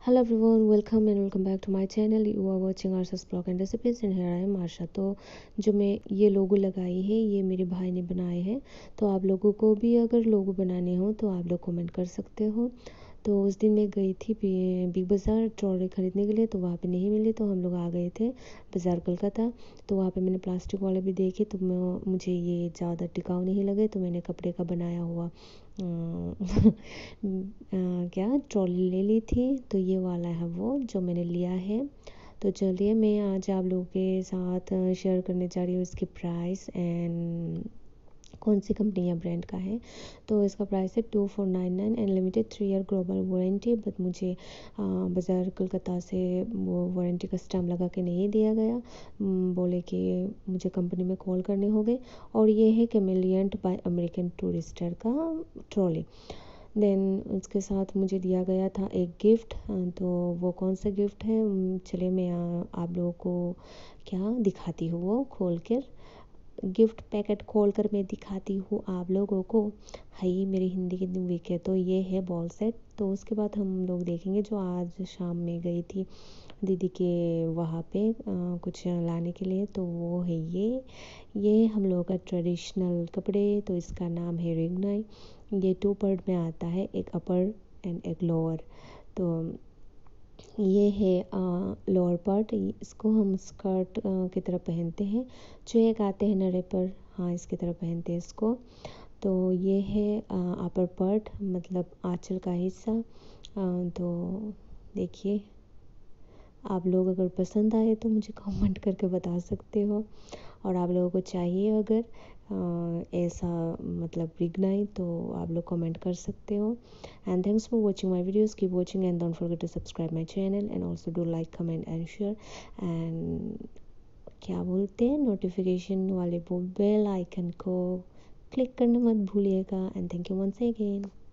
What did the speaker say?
Hello everyone, welcome back to my channel. You are watching Arsha's blog and recipes and here I am Arsha। तो जो मैं ये लोगो लगाई है ये मेरे भाई ने बनाए हैं। तो आप लोगों को भी अगर लोगो बनाने हो तो आप लोग कमेंट कर सकते हो। तो उस दिन मैं गई थी बिग बाज़ार ट्रॉली ख़रीदने के लिए, तो वहाँ पे नहीं मिली, तो हम लोग आ गए थे बाज़ार कोलकाता। तो वहाँ पे मैंने प्लास्टिक वाले भी देखे, तो मुझे ये ज़्यादा टिकाऊ नहीं लगे, तो मैंने कपड़े का बनाया हुआ क्या ट्रॉली ले ली थी। तो ये वाला है वो जो मैंने लिया है। तो चलिए मैं आज आप लोगों के साथ शेयर करने जा रही हूँ इसकी प्राइस एंड कौन सी कंपनी या ब्रांड का है। तो इसका प्राइस है 2499 and limited 3 year global warranty. But मुझे बाज़ार कोलकाता से वो वारंटी का स्टैम्प लगा के नहीं दिया गया। बोले कि मुझे कंपनी में कॉल करने होंगे। और ये है कैमेलियंट बाय अमेरिकन टूरिस्टर का ट्रॉली। देन उसके साथ मुझे दिया गया था एक गिफ्ट। तो वो कौन सा गिफ्ट है, चलिए मैं आप लोगों को क्या दिखाती हूँ वो खोल कर। गिफ्ट पैकेट खोल कर मैं दिखाती हूँ आप लोगों को। हाई मेरी हिंदी कितनी वीक है। तो ये है बॉल सेट। तो उसके बाद हम लोग देखेंगे जो आज शाम में गई थी दीदी के वहाँ पे कुछ लाने के लिए। तो वो है ये हम लोगों का ट्रेडिशनल कपड़े। तो इसका नाम है रिगनाई। ये 2 पार्ट में आता है, एक अपर एंड एक लोअर। तो ये है लोअर पार्ट। इसको हम स्कर्ट की तरह पहनते हैं। जो एक आते हैं नरे पर, हाँ इसकी तरह पहनते हैं इसको। तो ये है अपर पार्ट, मतलब आंचल का हिस्सा। तो देखिए, आप लोग अगर पसंद आए तो मुझे कमेंट करके बता सकते हो। और आप लोगों को चाहिए अगर ऐसा मतलब रिगनाई, तो आप लोग कमेंट कर सकते हो। And thanks for watching my videos, keep watching and don't forget to subscribe my channel and also do like comment and share and क्या बोलते हैं नोटिफिकेशन वाले वो बेल आइकन को क्लिक करना मत भूलिएगा। And thank you once again.